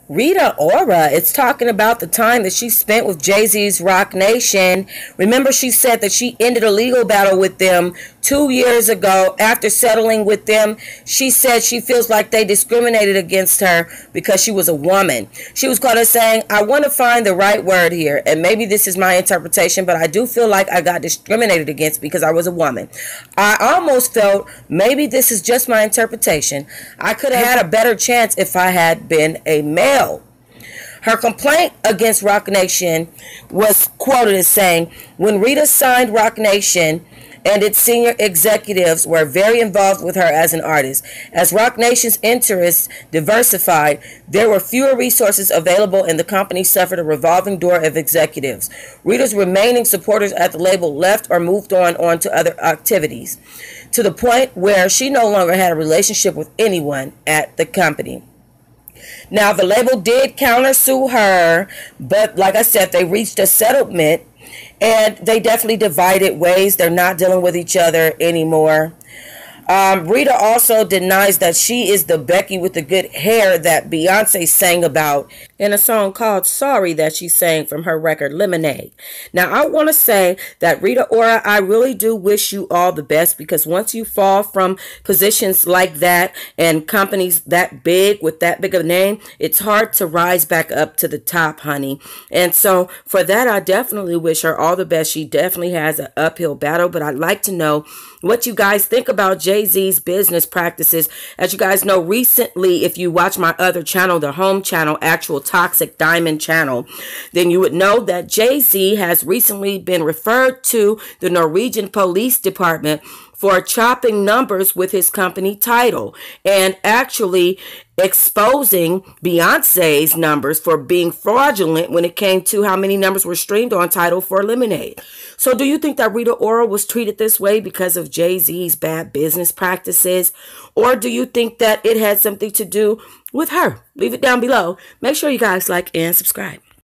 Rita Ora, it's talking about the time that she spent with Jay-Z's Roc Nation. Remember, she said that she ended a legal battle with them 2 years ago after settling with them. She said she feels like they discriminated against her because she was a woman. She was quoted saying, "I want to find the right word here, and maybe this is my interpretation, but I do feel like I got discriminated against because I was a woman. I almost felt maybe this is just my interpretation. I could have had a better chance if I had been a male." Her complaint against Roc Nation was quoted as saying, "When Rita signed Roc Nation and its senior executives were very involved with her as an artist. As Roc Nation's interests diversified, there were fewer resources available and the company suffered a revolving door of executives. Rita's remaining supporters at the label left or moved on to other activities, to the point where she no longer had a relationship with anyone at the company." Now, the label did countersue her, but like I said, they reached a settlement and they definitely divided ways. They're not dealing with each other anymore. Rita also denies that she is the Becky with the good hair that Beyonce sang about in a song called Sorry that she sang from her record Lemonade. Now, I want to say that Rita Ora, I really do wish you all the best, because once you fall from positions like that and companies that big with that big of a name, it's hard to rise back up to the top, honey. And so for that, I definitely wish her all the best. She definitely has an uphill battle, but I'd like to know what you guys think about Jay-Z's business practices. As you guys know, recently, if you watch my other channel, the home channel, Actual Toxic Diamond channel, then you would know that Jay-Z has recently been referred to the Norwegian police department for chopping numbers with his company Tidal and actually exposing Beyonce's numbers for being fraudulent when it came to how many numbers were streamed on Tidal for Lemonade. So do you think that Rita Ora was treated this way because of Jay-Z's bad business practices? Or do you think that it had something to do with her? Leave it down below. Make sure you guys like and subscribe.